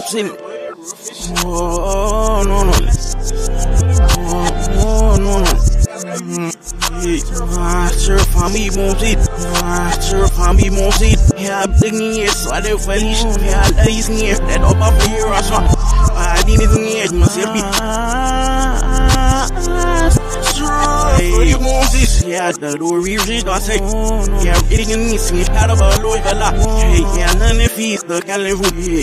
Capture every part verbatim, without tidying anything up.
seen it. Oh, no, no. Oh, no, no. Ah, certified me won't see. Ah, certified me won't see. Yeah, I'm digging it, so I didn't finish. Yeah, I love you, yeah, that up up here, I saw. I didn't even get myself. Hey, you won't see. Yeah, the door reaches, I say. Yeah, I'm getting in this, yeah, out of a low, a lot. Hey, yeah, none of these, the California.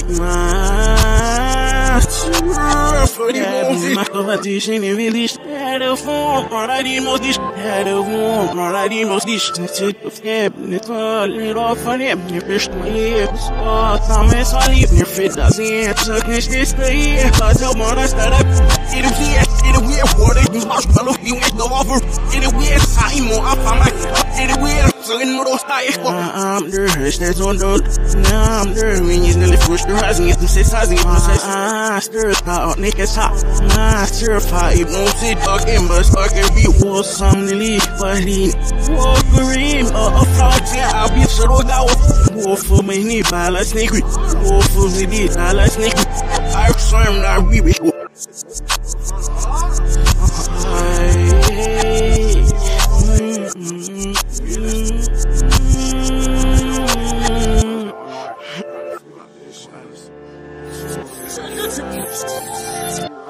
For the moment, my competition is really had a form, or I didn't know this, had a form, or I didn't know this. Take a step, it's all it off for them. You fish my lips, oh, Thomas, I leave your fit, doesn't it? So, catch this day, I tell more, I start up. It is weird, it is weird, what it is, much fellow, you ain't no offer. It is weird, I know, I found my, it is weird, so in no style. I'm there, that's on the, now I'm there, when you're nearly pushed the rising, it's the six rising, ah, stir out, niggas hot. Ah, certified, it won't sit fucking, but fucking be war some to leave, but he war green, uh, a frog, yeah, I'll be so down. War for me, need by la snake, war for me, need by la snake. I swim, I we wish. Reversings.